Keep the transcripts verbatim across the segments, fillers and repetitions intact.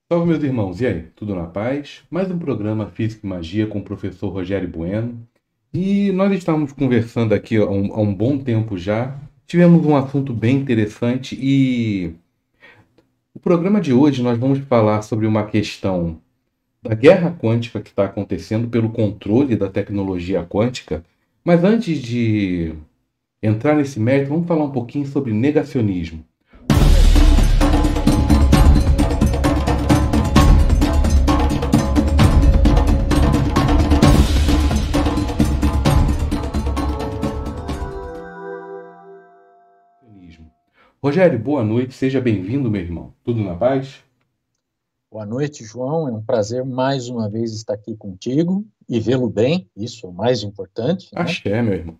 Salve, meus irmãos, e aí? Tudo na paz? Mais um programa Física e Magia com o professor Rogério Bueno. E nós estávamos conversando aqui há um, há um bom tempo já. Tivemos um assunto bem interessante e o programa de hoje nós vamos falar sobre uma questão da guerra quântica que está acontecendo pelo controle da tecnologia quântica. Mas antes de entrar nesse mérito, vamos falar um pouquinho sobre negacionismo. Rogério, boa noite, seja bem-vindo, meu irmão. Tudo na paz? Boa noite, João. É um prazer mais uma vez estar aqui contigo e vê-lo bem, isso é o mais importante, né? Axé, meu irmão.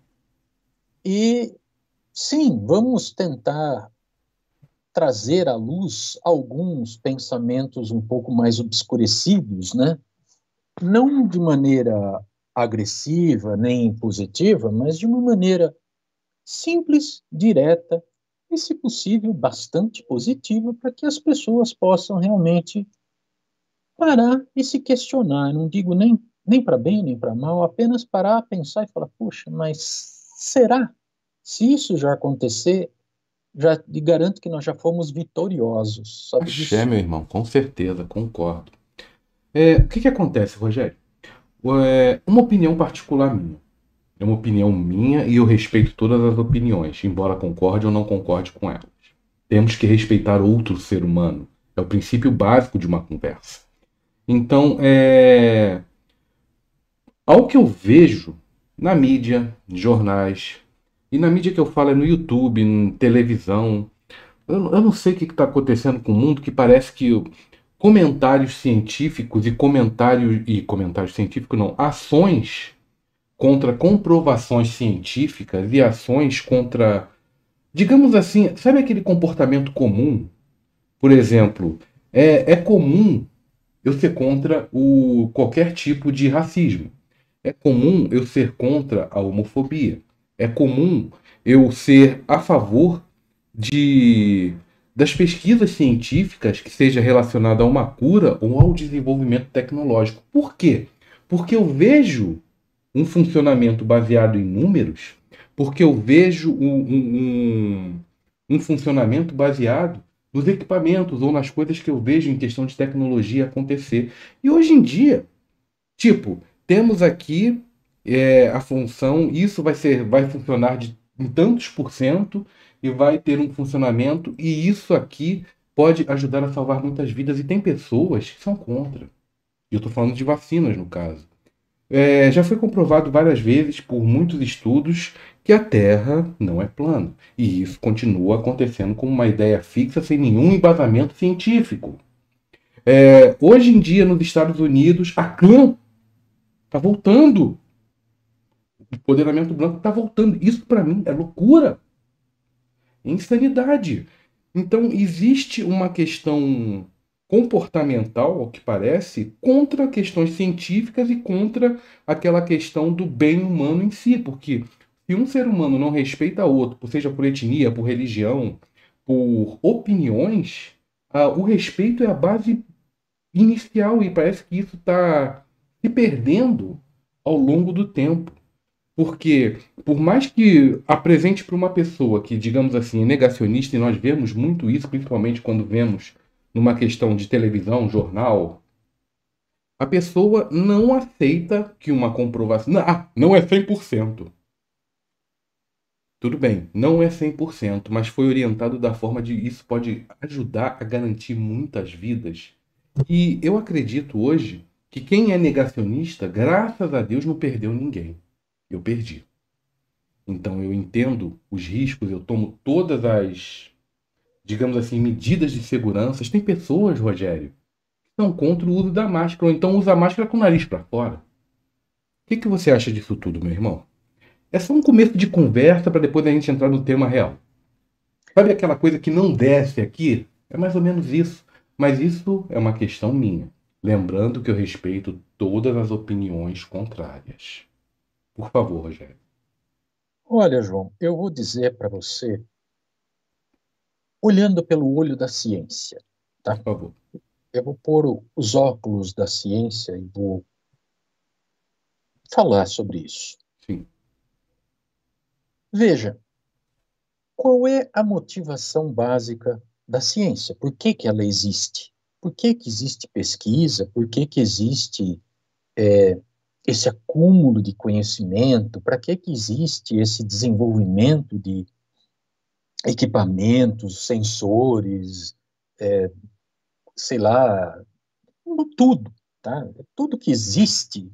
E sim, vamos tentar trazer à luz alguns pensamentos um pouco mais obscurecidos, né? Não de maneira agressiva nem positiva, mas de uma maneira simples, direta e, se possível, bastante positiva para que as pessoas possam realmente parar e se questionar. Não digo nem, nem para bem nem para mal, apenas parar, pensar e falar: puxa, mas será? Se isso já acontecer, já te garanto que nós já fomos vitoriosos. Sabe Axé, disso? meu irmão, com certeza, concordo. É, o que que acontece, Rogério? É uma opinião particular minha. É uma opinião minha e eu respeito todas as opiniões, embora concorde ou não concorde com elas. Temos que respeitar outro ser humano. É o princípio básico de uma conversa. Então, é, ao que eu vejo na mídia, em jornais, e na mídia que eu falo é no YouTube, em televisão, eu, eu não sei o que está acontecendo com o mundo que parece que comentários científicos e comentários e comentários científicos não, ações contra comprovações científicas e ações contra, digamos assim, sabe aquele comportamento comum? Por exemplo, é, é comum eu ser contra o qualquer tipo de racismo. É comum eu ser contra a homofobia. É comum eu ser a favor de das pesquisas científicas que seja relacionada a uma cura ou ao desenvolvimento tecnológico. Por quê? Porque eu vejo um funcionamento baseado em números, porque eu vejo um, um, um, um funcionamento baseado nos equipamentos ou nas coisas que eu vejo em questão de tecnologia acontecer. E hoje em dia, tipo, temos aqui é, a função, isso vai ser, vai funcionar de em tantos por cento e vai ter um funcionamento, e isso aqui pode ajudar a salvar muitas vidas. E tem pessoas que são contra. E eu estou falando de vacinas, no caso. É, já foi comprovado várias vezes por muitos estudos que a Terra não é plana. E isso continua acontecendo como uma ideia fixa sem nenhum embasamento científico. É, hoje em dia, nos Estados Unidos, a clã está voltando. O empoderamento branco está voltando. Isso, para mim, é loucura. É insanidade. Então, existe uma questão comportamental, ao que parece, contra questões científicas e contra aquela questão do bem humano em si, porque se um ser humano não respeita outro, seja por etnia, por religião, por opiniões, ah, o respeito é a base inicial e parece que isso está se perdendo ao longo do tempo. Porque, por mais que apresente para uma pessoa que, digamos assim, é negacionista, e nós vemos muito isso, principalmente quando vemos numa questão de televisão, jornal, a pessoa não aceita que uma comprovação. Não, ah, não é cem por cento. Tudo bem, não é cem por cento, mas foi orientado da forma de isso pode ajudar a garantir muitas vidas. E eu acredito hoje que quem é negacionista, graças a Deus, não perdeu ninguém. Eu perdi. Então eu entendo os riscos, eu tomo todas as, digamos assim, medidas de segurança. Tem pessoas, Rogério, que são contra o uso da máscara, ou então usa a máscara com o nariz para fora. O que, que você acha disso tudo, meu irmão? É só um começo de conversa para depois a gente entrar no tema real. Sabe aquela coisa que não desce aqui? É mais ou menos isso. Mas isso é uma questão minha. Lembrando que eu respeito todas as opiniões contrárias. Por favor, Rogério. Olha, João, eu vou dizer para você, olhando pelo olho da ciência, Por tá? favor. eu vou pôr os óculos da ciência e vou falar sobre isso. Sim. Veja, qual é a motivação básica da ciência? Por que que ela existe? Por que que existe pesquisa? Por que que existe é, esse acúmulo de conhecimento? Para que que existe esse desenvolvimento de equipamentos, sensores, é, sei lá, tudo, tá? Tudo que existe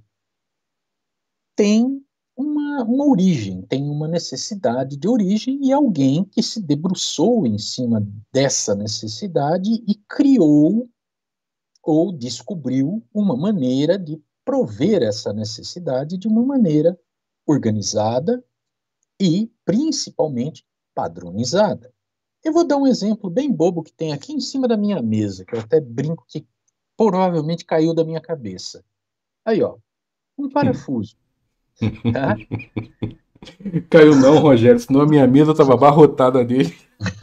tem uma, uma origem, tem uma necessidade de origem e alguém que se debruçou em cima dessa necessidade e criou ou descobriu uma maneira de prover essa necessidade de uma maneira organizada e, principalmente, padronizada. Eu vou dar um exemplo bem bobo que tem aqui em cima da minha mesa, que eu até brinco que provavelmente caiu da minha cabeça. Aí, ó, um parafuso, tá? Caiu não, Rogério, senão a minha mesa estava abarrotada dele.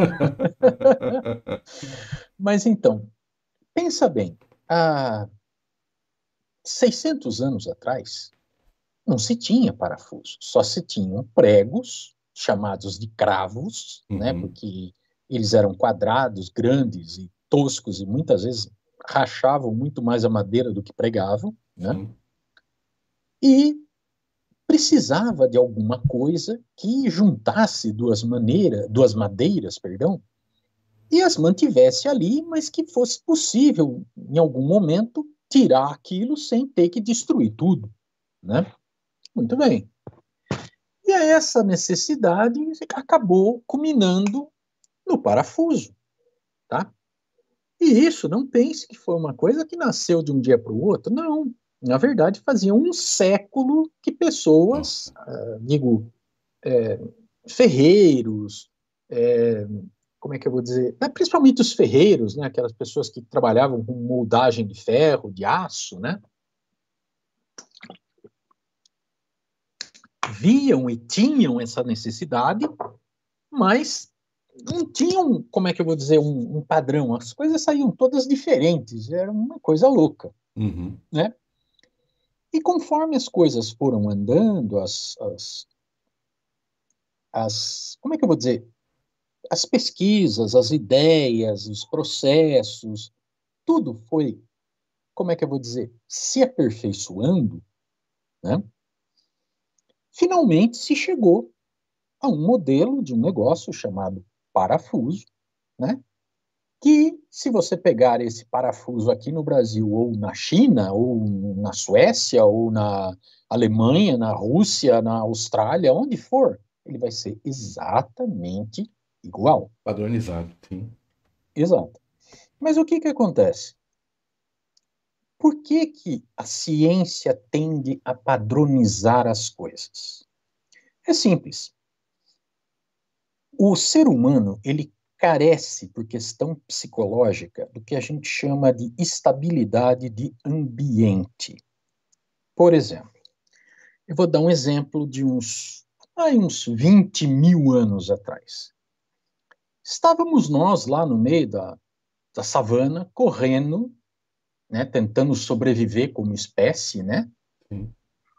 Mas então, pensa bem, há seiscentos anos atrás, não se tinha parafuso, só se tinham pregos, chamados de cravos, né, Uhum, porque eles eram quadrados, grandes e toscos, e muitas vezes rachavam muito mais a madeira do que pregavam, né, sim. e precisava de alguma coisa que juntasse duas maneiras, duas madeiras, perdão, e as mantivesse ali, mas que fosse possível, em algum momento, tirar aquilo sem ter que destruir tudo, né? Muito bem. E essa necessidade acabou culminando no parafuso, tá? E isso, não pense que foi uma coisa que nasceu de um dia para o outro, não. Na verdade, fazia um século que pessoas, Nossa. uh, digo, é, ferreiros, é, como é que eu vou dizer? É, principalmente os ferreiros, né? Aquelas pessoas que trabalhavam com moldagem de ferro, de aço, né? Viam e tinham essa necessidade, mas não tinham, como é que eu vou dizer, um, um padrão. As coisas saíam todas diferentes, era uma coisa louca, Uhum, né? E conforme as coisas foram andando, as, as, as como é que eu vou dizer, as pesquisas, as ideias, os processos, tudo foi, como é que eu vou dizer, se aperfeiçoando, né? Finalmente se chegou a um modelo de um negócio chamado parafuso, né? Que, se você pegar esse parafuso aqui no Brasil, ou na China, ou na Suécia, ou na Alemanha, na Rússia, na Austrália, onde for, ele vai ser exatamente igual. padronizado, sim. Exato. Mas o que que acontece? Por que que a ciência tende a padronizar as coisas? É simples. O ser humano, ele carece, por questão psicológica, do que a gente chama de estabilidade de ambiente. Por exemplo, eu vou dar um exemplo de uns, aí, uns vinte mil anos atrás. Estávamos nós lá no meio da, da savana, correndo, né, tentando sobreviver como espécie, né? Sim.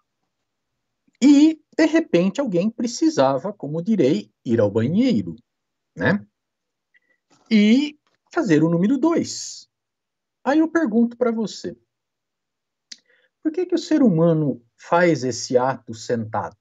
E, de repente, alguém precisava, como direi, ir ao banheiro, né? E fazer o número dois. Aí eu pergunto para você, por que que o ser humano faz esse ato sentado?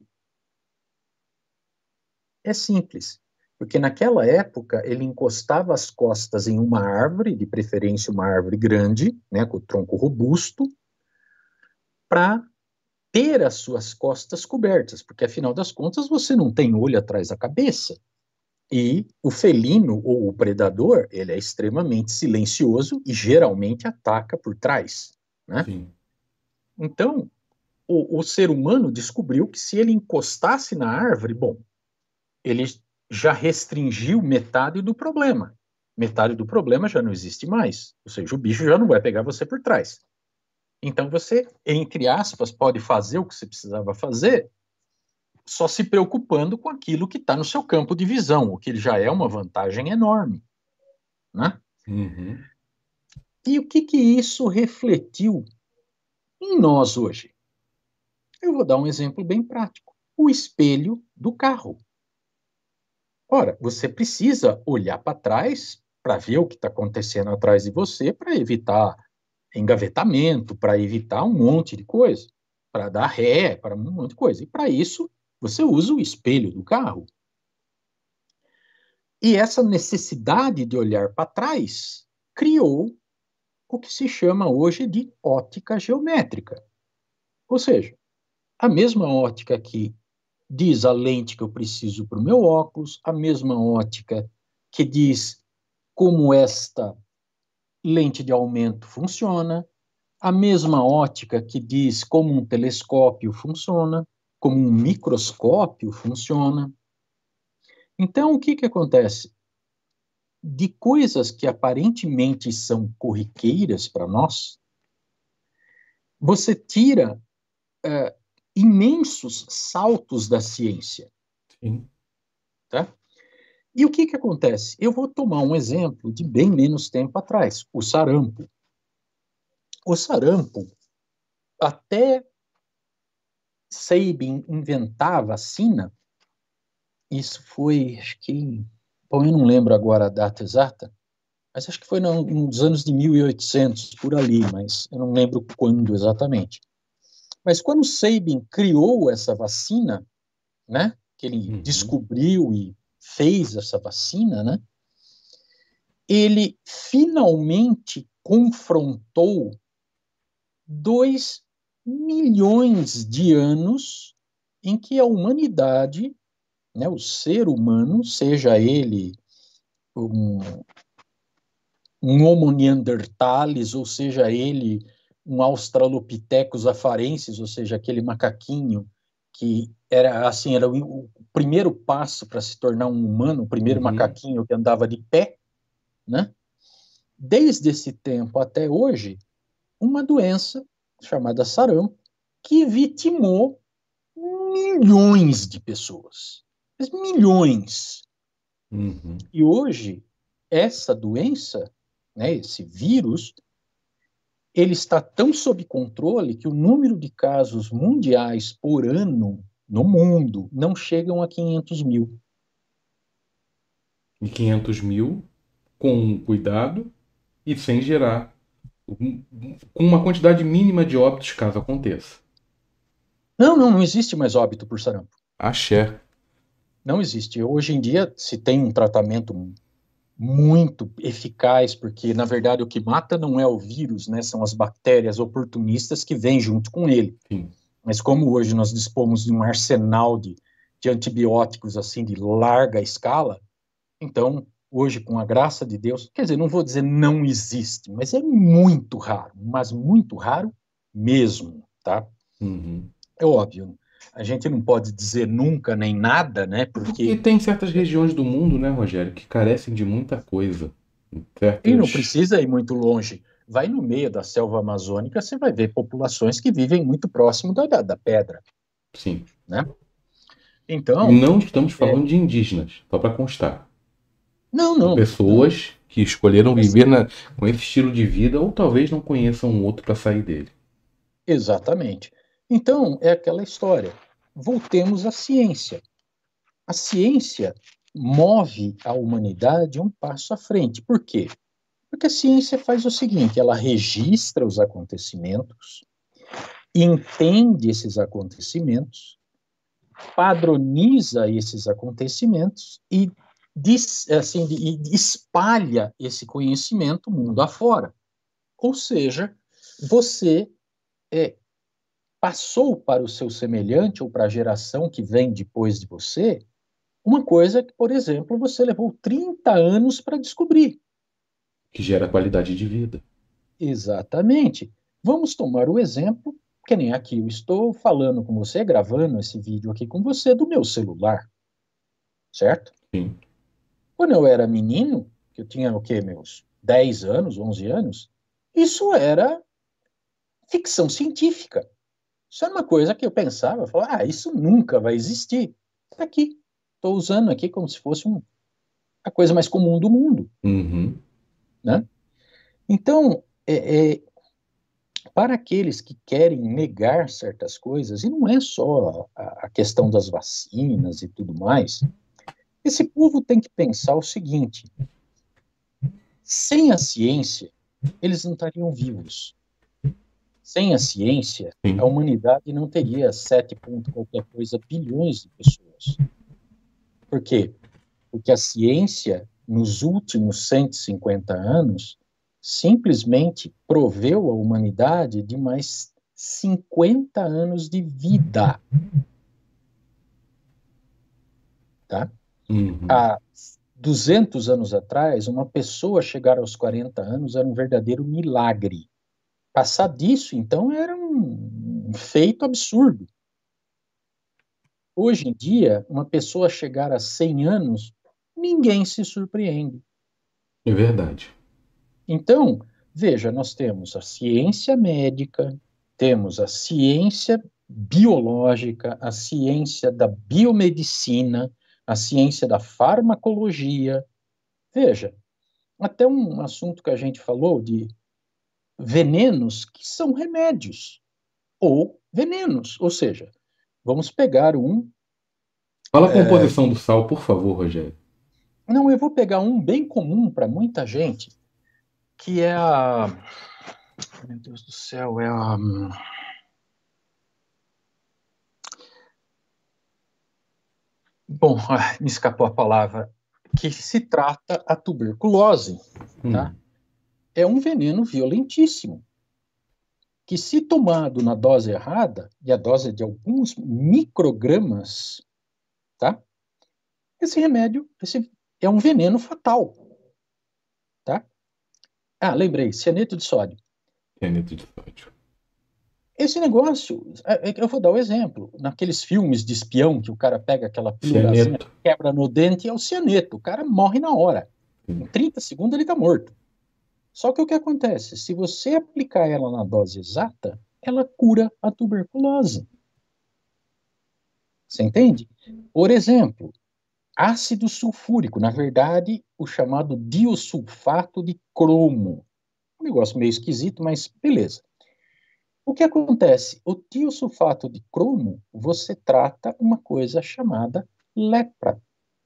É simples, porque naquela época ele encostava as costas em uma árvore, de preferência uma árvore grande, né, com o tronco robusto, para ter as suas costas cobertas, porque afinal das contas você não tem olho atrás da cabeça. E o felino ou o predador, ele é extremamente silencioso e geralmente ataca por trás, né? Sim. Então, o, o ser humano descobriu que se ele encostasse na árvore, bom, ele já restringiu metade do problema. Metade do problema já não existe mais. Ou seja, o bicho já não vai pegar você por trás. Então você, entre aspas, pode fazer o que você precisava fazer, só se preocupando com aquilo que está no seu campo de visão, o que já é uma vantagem enorme, né? Uhum. E o que que isso refletiu em nós hoje? Eu vou dar um exemplo bem prático. O espelho do carro. Ora, você precisa olhar para trás para ver o que está acontecendo atrás de você, para evitar engavetamento, para evitar um monte de coisa, para dar ré, para um monte de coisa. E para isso, você usa o espelho do carro. E essa necessidade de olhar para trás criou o que se chama hoje de ótica geométrica. Ou seja, a mesma ótica que diz a lente que eu preciso para o meu óculos, a mesma ótica que diz como esta lente de aumento funciona, a mesma ótica que diz como um telescópio funciona, como um microscópio funciona. Então, o que que acontece? De coisas que aparentemente são corriqueiras para nós, você tira uh, imensos saltos da ciência. Sim. Tá? E o que que acontece? Eu vou tomar um exemplo de bem menos tempo atrás, o sarampo. O sarampo, até Sabin inventar a vacina, isso foi, acho que, bom, eu não lembro agora a data exata, mas acho que foi no, nos anos de mil e oitocentos, por ali, mas eu não lembro quando exatamente. Mas quando Sabin criou essa vacina, né, que ele Uhum. descobriu e fez essa vacina, né, ele finalmente confrontou dois milhões de anos em que a humanidade, né, o ser humano, seja ele um, um Homo neanderthalis, ou seja ele um Australopithecus afarensis, ou seja, aquele macaquinho que era assim, era o, o primeiro passo para se tornar um humano, o primeiro Uhum. macaquinho que andava de pé, né? Desde esse tempo até hoje, uma doença chamada sarampo que vitimou milhões de pessoas. Mas milhões. Uhum. E hoje, essa doença, né, esse vírus, ele está tão sob controle que o número de casos mundiais por ano no mundo não chegam a quinhentos mil. E quinhentos mil com cuidado e sem gerar, com uma quantidade mínima de óbitos caso aconteça. Não, não, não existe mais óbito por sarampo. Axé. Não existe. Hoje em dia se tem um tratamento muito eficaz, porque na verdade o que mata não é o vírus, né? São as bactérias oportunistas que vêm junto com ele. Sim. Mas como hoje nós dispomos de um arsenal de, de antibióticos assim de larga escala, então hoje com a graça de Deus, quer dizer, não vou dizer não existe, mas é muito raro, mas muito raro mesmo, tá? Uhum. É óbvio. A gente não pode dizer nunca nem nada, né? Porque Porque tem certas regiões do mundo, né, Rogério, que carecem de muita coisa. e não Certas. precisa ir muito longe. Vai no meio da selva amazônica, você vai ver populações que vivem muito próximo da, da, da pedra, Sim. né? E Então, não estamos é, falando de indígenas, só para constar. não, São não, não. pessoas que escolheram Essa- viver na- com esse estilo de vida ou talvez não conheçam um outro para sair dele. Exatamente. Então, é aquela história. Voltemos à ciência. A ciência move a humanidade um passo à frente. Por quê? Porque a ciência faz o seguinte: ela registra os acontecimentos, entende esses acontecimentos, padroniza esses acontecimentos e, diz, assim, e espalha esse conhecimento mundo afora. Ou seja, você é, passou para o seu semelhante ou para a geração que vem depois de você uma coisa que, por exemplo, você levou trinta anos para descobrir. Que gera qualidade de vida. Exatamente. Vamos tomar o exemplo, que nem aqui eu estou falando com você, gravando esse vídeo aqui com você do meu celular, certo? Sim. Quando eu era menino, que eu tinha o quê, meus dez anos, onze anos, isso era ficção científica. Isso era uma coisa que eu pensava, eu falava, ah, isso nunca vai existir. Está aqui. Estou usando aqui como se fosse um, a coisa mais comum do mundo, Uhum. né? Então, é, é, para aqueles que querem negar certas coisas, e não é só a, a questão das vacinas e tudo mais, esse povo tem que pensar o seguinte: sem a ciência, eles não estariam vivos. Sem a ciência, a Sim. humanidade não teria sete ponto qualquer coisa bilhões de pessoas. Por quê? Porque a ciência, nos últimos cento e cinquenta anos, simplesmente proveu a humanidade de mais cinquenta anos de vida. Tá? Uhum. Há duzentos anos atrás, uma pessoa chegar aos quarenta anos era um verdadeiro milagre. Passar disso, então, era um feito absurdo. Hoje em dia, uma pessoa chegar a cem anos, ninguém se surpreende. É verdade. Então, veja, nós temos a ciência médica, temos a ciência biológica, a ciência da biomedicina, a ciência da farmacologia. Veja, até um assunto que a gente falou de venenos que são remédios, ou venenos, ou seja, vamos pegar um. Fala a É, composição do sal, por favor, Rogério. não, eu vou pegar um bem comum para muita gente, que é a. Meu Deus do céu, é a. Bom, me escapou a palavra, que se trata a tuberculose, tá? Hum. É um veneno violentíssimo, que se tomado na dose errada, e a dose é de alguns microgramas, tá? Esse remédio, esse é um veneno fatal, tá? Ah, lembrei, cianeto de sódio. Cianeto de sódio. Esse negócio, é, é, eu vou dar o um exemplo. Naqueles filmes de espião que o cara pega aquela pílulazinha, Cianeto. quebra no dente, é o cianeto. O cara morre na hora. Em Sim. trinta segundos ele está morto. Só que o que acontece? Se você aplicar ela na dose exata, ela cura a tuberculose. Você entende? Por exemplo, ácido sulfúrico, na verdade, o chamado diosulfato de cromo. Um negócio meio esquisito, mas beleza. O que acontece? O tiosulfato de cromo, você trata uma coisa chamada lepra,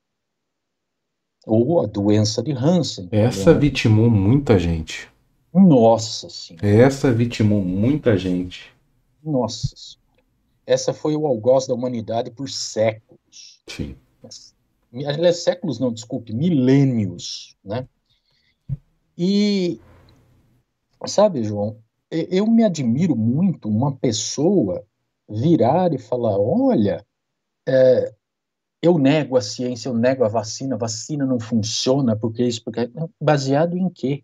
ou a doença de Hansen, Essa problema. vitimou muita gente. Nossa Senhora, Essa vitimou muita gente. nossa Senhora. Essa foi o algoz da humanidade por séculos. Sim. Aliás, séculos não, desculpe, milênios, né? E, sabe, João, eu me admiro muito uma pessoa virar e falar, olha, eu nego a ciência, eu nego a vacina, a vacina não funciona, porque isso, porque... Baseado em quê?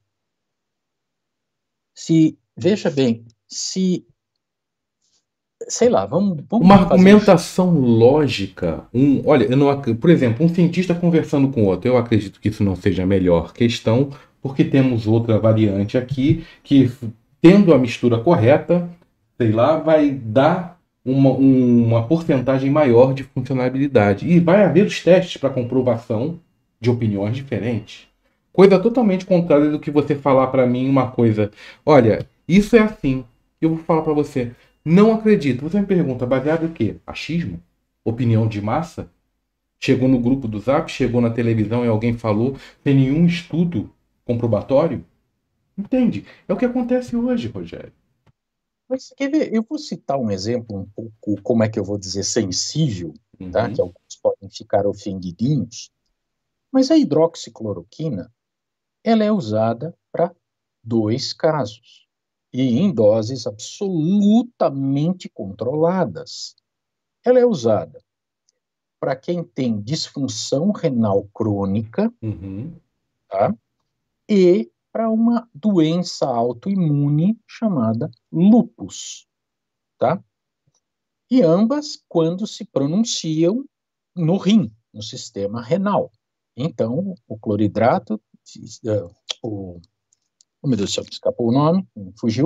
Se, veja bem, se, sei lá, vamos, Uma vamos fazer um... argumentação lógica. Um, olha, eu não, ac- por exemplo, um cientista conversando com outro, eu acredito que isso não seja a melhor questão, porque temos outra variante aqui que, tendo a mistura correta, sei lá, vai dar uma, um- uma porcentagem maior de funcionalidade. E vai haver os testes para comprovação de opiniões diferentes. Coisa totalmente contrária do que você falar para mim uma coisa. Olha, isso é assim. Eu vou falar para você. Não acredito. Você me pergunta, baseado em quê? Achismo? Opinião de massa? Chegou no grupo do Zap, chegou na televisão e alguém falou, sem nenhum estudo comprobatório? Entende? É o que acontece hoje, Rogério. Mas, quer ver, eu vou citar um exemplo um pouco, como é que eu vou dizer, sensível, tá? Que Uhum. alguns podem ficar ofendidinhos, mas a hidroxicloroquina, ela é usada para dois casos, e em doses absolutamente controladas. Ela é usada para quem tem disfunção renal crônica, Uhum. tá? E para uma doença autoimune chamada lupus, tá? E ambas quando se pronunciam no rim, no sistema renal. Então, o cloridrato, o, oh, meu Deus do céu, escapou o nome, fugiu.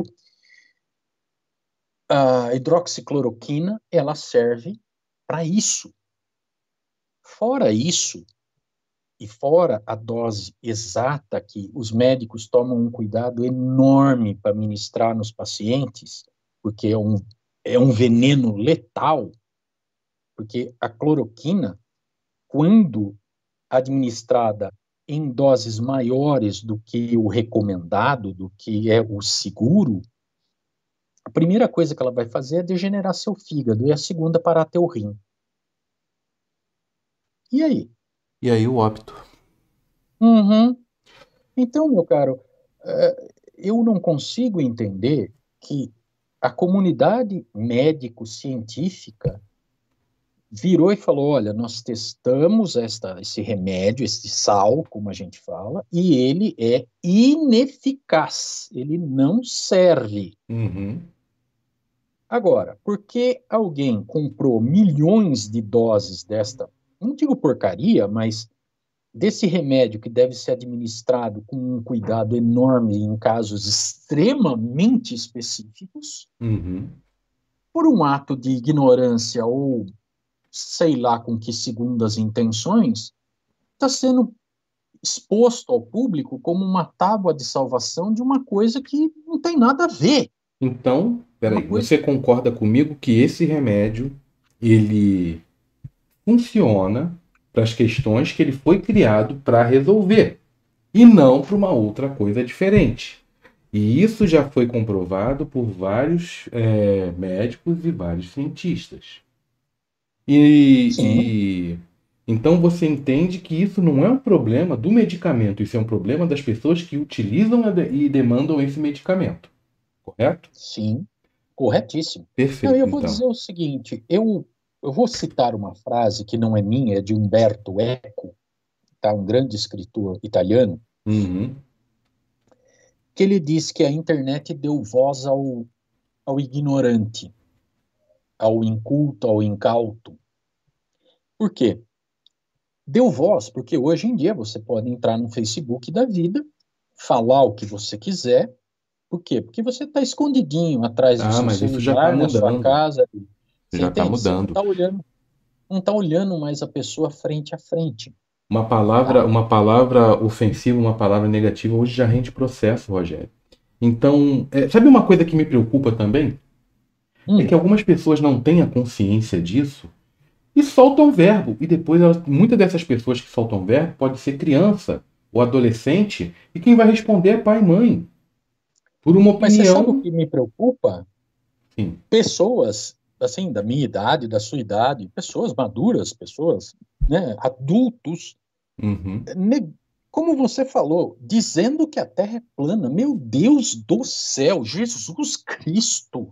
A hidroxicloroquina, ela serve para isso. Fora isso, e fora a dose exata que os médicos tomam um cuidado enorme para ministrar nos pacientes, porque é um, é um veneno letal, porque a cloroquina, quando administrada em doses maiores do que o recomendado, do que é o seguro, a primeira coisa que ela vai fazer é degenerar seu fígado, e a segunda, parar teu rim. E aí? E aí o óbito. Uhum. Então, meu caro, eh, eu não consigo entender que a comunidade médico-científica virou e falou: olha, nós testamos esta, esse remédio, esse sal, como a gente fala, e ele é ineficaz, ele não serve. Uhum. Agora, por que alguém comprou milhões de doses desta, não digo porcaria, mas desse remédio que deve ser administrado com um cuidado enorme em casos extremamente específicos, Uhum. por um ato de ignorância ou sei lá com que segundas intenções, está sendo exposto ao público como uma tábua de salvação de uma coisa que não tem nada a ver. Então, Uma peraí, coisa. você concorda comigo que esse remédio, ele funciona para as questões que ele foi criado para resolver e não para uma outra coisa diferente. E isso já foi comprovado por vários é, médicos e vários cientistas. E, Sim, e então você entende que isso não é um problema do medicamento, isso é um problema das pessoas que utilizam a de- e demandam esse medicamento, correto? sim, corretíssimo. Não, Perfeito, eu vou então. dizer o seguinte, eu, eu vou citar uma frase que não é minha, é de Umberto Eco, tá? Um grande escritor italiano, Uhum. que ele diz que a internet deu voz ao, ao ignorante, ao inculto, ao incauto. Por quê? Deu voz, porque hoje em dia você pode entrar no Facebook da vida, falar o que você quiser. Por quê? Porque você está escondidinho atrás do Ah, seu mas isso já está celular, na sua mudando. casa. Você Já está entende? Você não mudando. está olhando, não está olhando mais a pessoa frente a frente, Uma tá? palavra, uma palavra ofensiva, uma palavra negativa, hoje já rende processo, Rogério. Então, é, sabe uma coisa que me preocupa também? É que Hum, algumas pessoas não têm a consciência disso e soltam verbo. E depois, elas, muitas dessas pessoas que soltam verbo pode ser criança ou adolescente, e quem vai responder é pai e mãe. Por uma mas você sabe o opinião. que me preocupa? Sim. Pessoas, assim, da minha idade, da sua idade, pessoas maduras, pessoas, né, adultos, Uhum. ne- como você falou, dizendo que a Terra é plana. Meu Deus do céu, Jesus Cristo!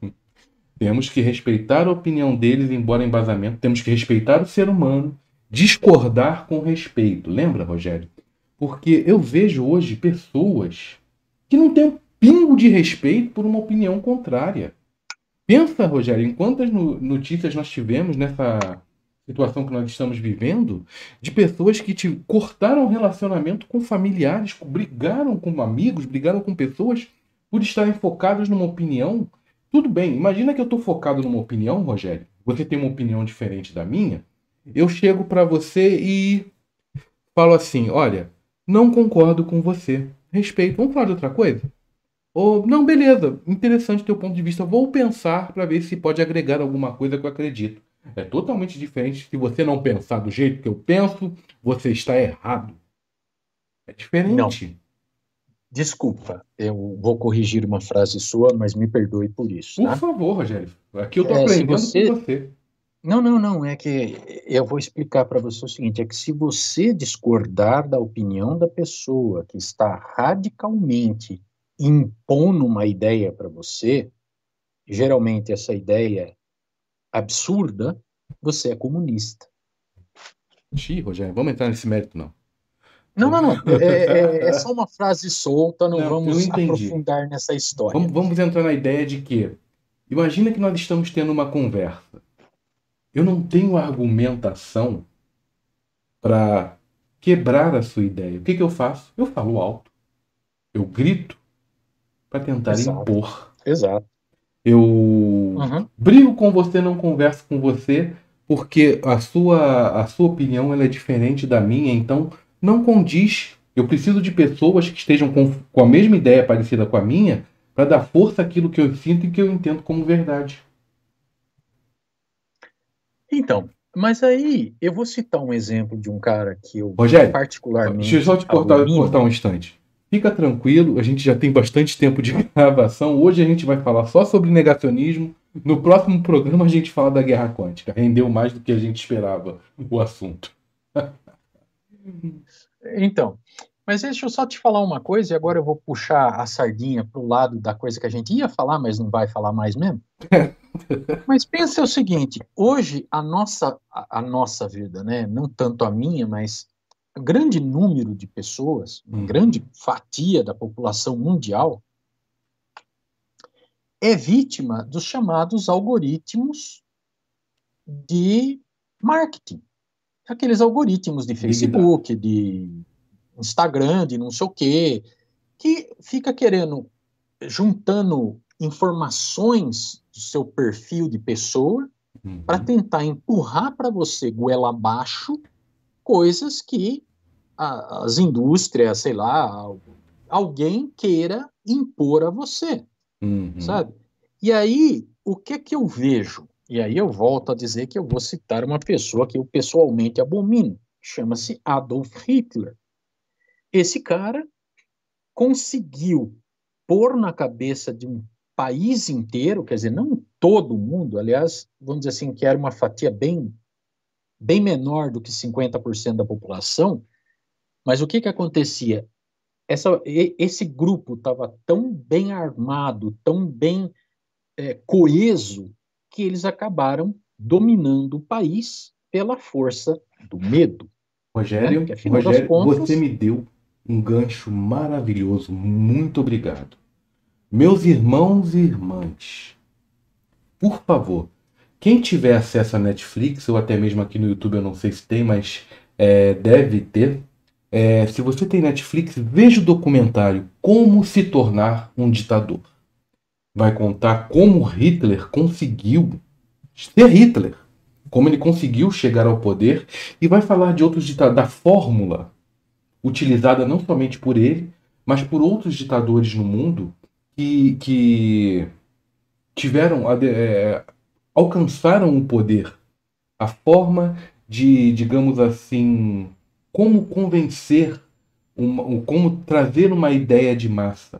Temos que respeitar a opinião deles, embora embasamento. Temos que respeitar o ser humano, discordar com respeito. Lembra, Rogério? Porque eu vejo hoje pessoas que não têm um pingo de respeito por uma opinião contrária. Pensa, Rogério, em quantas no- notícias nós tivemos nessa situação que nós estamos vivendo, de pessoas que te, cortaram o relacionamento com familiares, brigaram com amigos, brigaram com pessoas por estarem focados numa opinião. Tudo bem, imagina que eu estou focado numa opinião, Rogério. Você tem uma opinião diferente da minha. Eu chego para você e falo assim: olha, não concordo com você. Respeito. Vamos falar de outra coisa? Ou, não, beleza, interessante teu ponto de vista. Vou pensar para ver se pode agregar alguma coisa que eu acredito. É totalmente diferente. Se você não pensar do jeito que eu penso, você está errado. É Não, diferente. desculpa, eu vou corrigir uma frase sua, mas me perdoe por isso, Por tá? favor, Rogério. Aqui eu estou É, se aprendendo com você. você. Não, não, não, é que eu vou explicar para você o seguinte: é que se você discordar da opinião da pessoa que está radicalmente impondo uma ideia para você, geralmente essa ideia absurda, você é comunista. Xiii, Rogério, vamos entrar nesse mérito, não. Não, não, não. É, é, é só uma frase solta, não Não, eu vamos entendi. aprofundar nessa história. Vamos, vamos entrar na ideia de que, imagina que nós estamos tendo uma conversa. Eu não tenho argumentação para quebrar a sua ideia. O que que eu faço? Eu falo alto. Eu grito para tentar Exato, impor. exato. Eu Uhum. brigo com você, não converso com você porque a sua, a sua opinião ela é diferente da minha, então não condiz. Eu preciso de pessoas que estejam com, com a mesma ideia parecida com a minha para dar força àquilo que eu sinto e que eu entendo como verdade. Então, mas aí eu vou citar um exemplo de um cara que eu Rogério, deixa eu só particularmente te cortar, cortar abomino. um instante. Fica tranquilo, a gente já tem bastante tempo de gravação. Hoje a gente vai falar só sobre negacionismo. No próximo programa a gente fala da guerra quântica. Rendeu mais do que a gente esperava o assunto. Então, mas deixa eu só te falar uma coisa, e agora eu vou puxar a sardinha para o lado da coisa que a gente ia falar, mas não vai falar mais mesmo. Mas pensa o seguinte, hoje a nossa, a, a nossa vida, né, não tanto a minha, mas um grande número de pessoas, uma Uhum. grande fatia da população mundial, é vítima dos chamados algoritmos de marketing. Aqueles algoritmos de Big Data. Facebook, de Instagram, de não sei o quê, que fica querendo, juntando informações do seu perfil de pessoa para Uhum. tentar empurrar para você, goela abaixo, coisas que a, as indústrias, sei lá, alguém queira impor a você, Uhum. sabe? E aí, o que que eu vejo? E aí eu volto a dizer que eu vou citar uma pessoa que eu pessoalmente abomino, chama-se Adolf Hitler. Esse cara conseguiu pôr na cabeça de um país inteiro, quer dizer, não todo mundo, aliás, vamos dizer assim, que era uma fatia bem, bem menor do que cinquenta por cento da população, mas o que que acontecia? Essa, esse grupo estava tão bem armado, tão bem é, coeso, que eles acabaram dominando o país pela força do medo, né? Que Rogério, afinal das Rogério, você contas, me deu um gancho maravilhoso. Muito obrigado. Meus irmãos e irmãs, por favor, quem tiver acesso à Netflix, ou até mesmo aqui no YouTube, eu não sei se tem, mas é, deve ter. É, se você tem Netflix, veja o documentário Como se tornar um ditador. Vai contar como Hitler conseguiu ser Hitler, como ele conseguiu chegar ao poder, e vai falar de outros ditadores, da fórmula utilizada não somente por ele, mas por outros ditadores no mundo que, que tiveram, é, alcançaram o poder. A forma de, digamos assim, como convencer, uma, como trazer uma ideia de massa.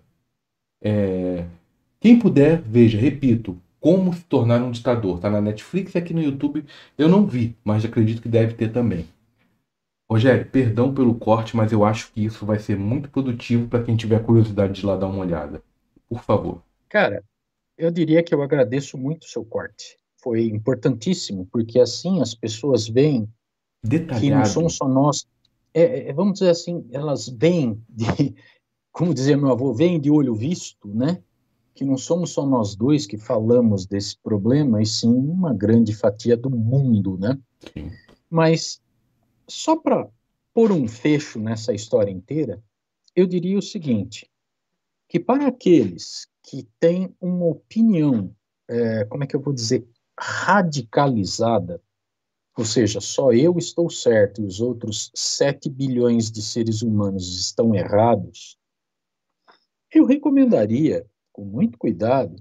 Quem puder, veja, repito, Como se tornar um ditador. Está na Netflix e aqui no YouTube eu não vi, mas acredito que deve ter também. Rogério, perdão pelo corte, mas eu acho que isso vai ser muito produtivo para quem tiver curiosidade de ir lá dar uma olhada. Por favor. cara, eu diria que eu agradeço muito o seu corte. Foi importantíssimo, porque assim as pessoas veem que não somos Detalhado. só nós. É, é, vamos dizer assim, elas veem, de, como dizia meu avô, veem de olho visto, né? Que não somos só nós dois que falamos desse problema, e sim uma grande fatia do mundo, né? Sim. Mas só para pôr um fecho nessa história inteira, eu diria o seguinte, que para aqueles que têm uma opinião, é, como é que eu vou dizer, radicalizada, ou seja, só eu estou certo e os outros sete bilhões de seres humanos estão errados, eu recomendaria, com muito cuidado,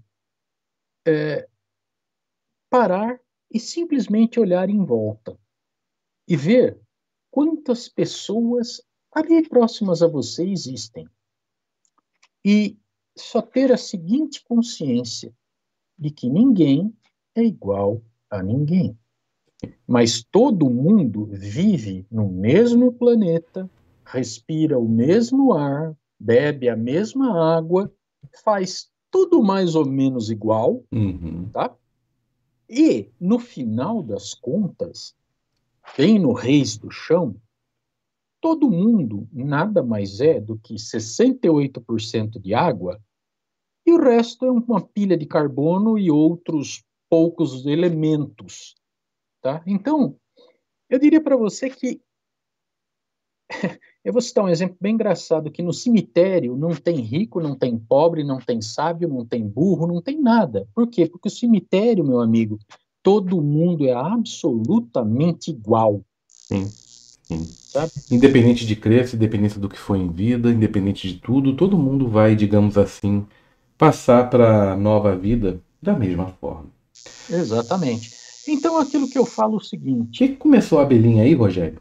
parar e simplesmente olhar em volta e ver quantas pessoas ali próximas a você existem. E só ter a seguinte consciência de que ninguém é igual a ninguém. Mas todo mundo vive no mesmo planeta, respira o mesmo ar, bebe a mesma água, faz tudo mais ou menos igual, Uhum. tá? E, no final das contas, bem no Reis do Chão, todo mundo nada mais é do que sessenta e oito por cento de água e o resto é uma pilha de carbono e outros poucos elementos, tá? Então, eu diria para você que eu vou citar um exemplo bem engraçado que no cemitério não tem rico, não tem pobre, não tem sábio, não tem burro, não tem nada. Por quê? Porque o cemitério, meu amigo, todo mundo é absolutamente igual. Sim, sim. Sabe? Independente de crença, independente do que foi em vida, independente de tudo, todo mundo vai, digamos assim, passar para a nova vida da mesma forma. Exatamente. Então, aquilo que eu falo é o O que seguinte: que começou a abelhinha aí, Rogério?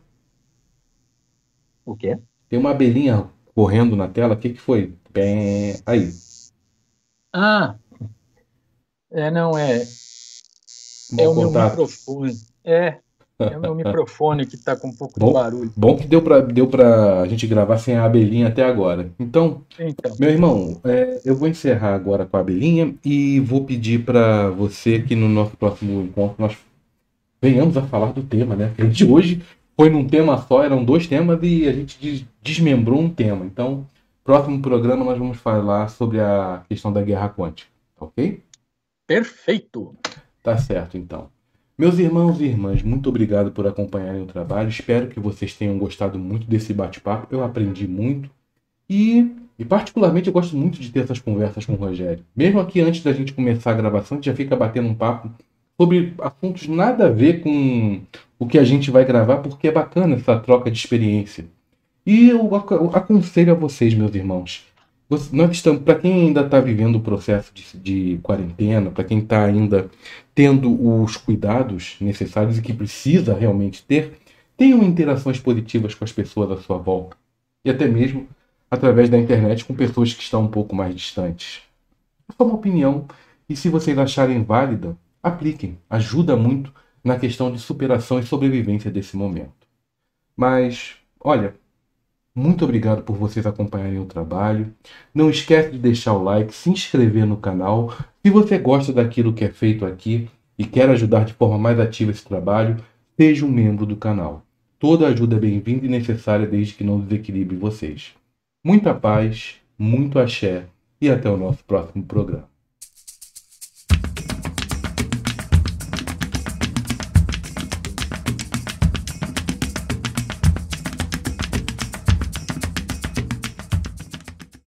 o quê? Tem uma abelhinha correndo na tela, o que que foi? Pé, aí. Ah, é, não, é, é Mau o meu contato. microfone. É, é o meu microfone que está com um pouco de Bom, barulho. bom que deu para deu para a gente gravar sem a abelhinha até agora. Então, Então, meu irmão, é, eu vou encerrar agora com a abelhinha e vou pedir para você que no nosso próximo encontro nós venhamos a falar do tema, né? A gente hoje foi num tema só, eram dois temas e a gente des- desmembrou um tema. Então, próximo programa nós vamos falar sobre a questão da guerra quântica, tá ok? perfeito. Tá certo, então. Meus irmãos e irmãs, muito obrigado por acompanharem o trabalho. Espero que vocês tenham gostado muito desse bate-papo. Eu aprendi muito e, e particularmente, eu gosto muito de ter essas conversas com o Rogério. Mesmo aqui antes da gente começar a gravação, a gente já fica batendo um papo sobre assuntos nada a ver com o que a gente vai gravar, porque é bacana essa troca de experiência. E eu ac- aconselho a vocês, meus irmãos. Você- Nós estamos, para quem ainda está vivendo o processo de, de quarentena, para quem está ainda tendo os cuidados necessários e que precisa realmente ter, tenham interações positivas com as pessoas à sua volta. E até mesmo através da internet com pessoas que estão um pouco mais distantes. É só uma opinião. E se vocês acharem válida, apliquem. Ajuda muito na questão de superação e sobrevivência desse momento. Mas, olha, muito obrigado por vocês acompanharem o trabalho. Não esquece de deixar o like, se inscrever no canal. Se você gosta daquilo que é feito aqui e quer ajudar de forma mais ativa esse trabalho, seja um membro do canal. Toda ajuda é bem-vinda e necessária desde que não desequilibre vocês. Muita paz, muito axé e até o nosso próximo programa.